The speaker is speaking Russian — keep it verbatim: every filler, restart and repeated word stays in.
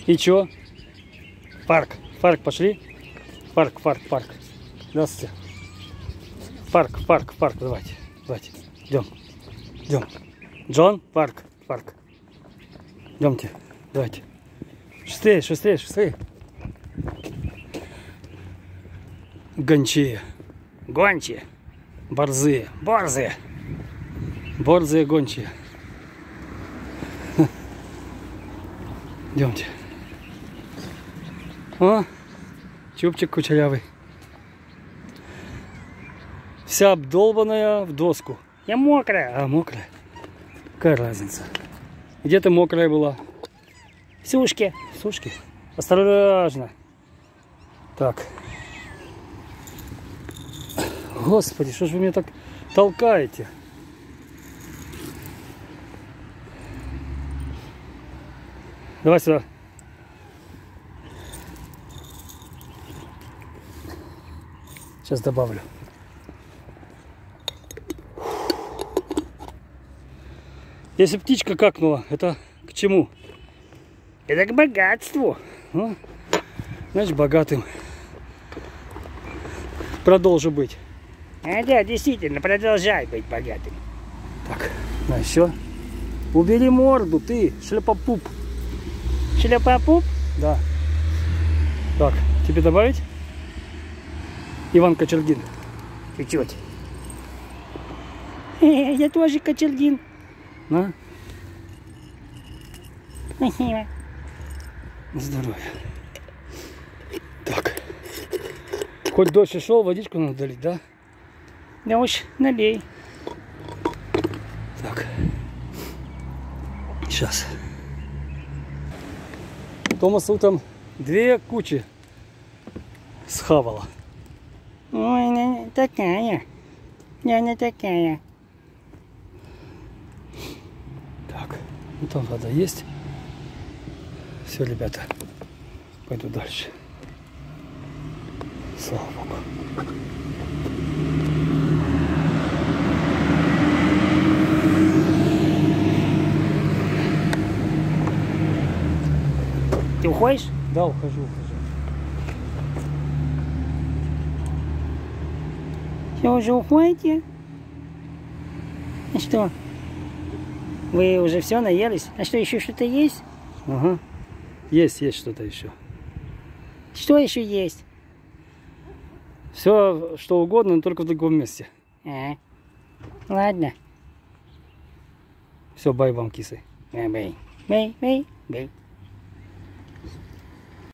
И чё? Парк. Парк пошли. Парк, парк, парк. Здравствуйте. Парк, парк, парк. Давайте. Давайте. Идем. Идем. Джон, парк, парк. Идемте. Давайте. Шустрее, шустрее, шустрее. Гончие. Гончие. Борзые. Борзые. Борзые гончие. Идемте. О, чубчик кучерявый. Вся обдолбанная в доску. Я мокрая. А, мокрая. Какая разница? Где ты мокрая была? В сушке. В сушке. Осторожно. Так. Господи, что же вы меня так толкаете? Давай сюда. Сейчас добавлю. Если птичка какнула, это к чему? Это к богатству. Ну, значит, богатым продолжу быть. А, да, действительно, продолжай быть богатым. Так, ну все. Убери морду, ты, шляпопуп. Шляпопуп? Да. Так, тебе добавить? Иван Кочергин. Чуть-чуть. Я тоже Кочергин. На. Спасибо. Здоровья. Так. Хоть дольше шел, водичку надо долить, да? Да уж, налей. Так. Сейчас. Томас утром две кучи схавала. Ой, она такая. Она такая. Так, ну там вода есть. Все, ребята, пойду дальше. Слава Богу. Ты уходишь? Да, ухожу, ухожу. Все, уже уходите? А что? Вы уже все наелись? А что, еще что-то есть? Ага. Есть, есть что-то еще. Что еще есть? Все, что угодно, но только в другом месте. А, ладно. Все, бай вам, кисы. Бай, бай, бай, бай.